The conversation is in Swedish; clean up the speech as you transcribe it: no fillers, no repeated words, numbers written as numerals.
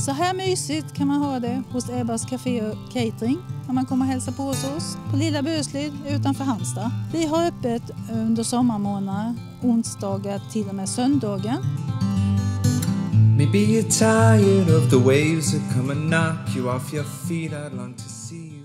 Så här mysigt kan man ha det hos Ebbas Café och Catering när man kommer hälsa på hos oss på Lilla Böslid utanför Halmstad. Vi har öppet under sommarmånader, onsdagar till och med söndagar. Maybe you're tired of the waves that come and knock you off your feet. I'd long to see you.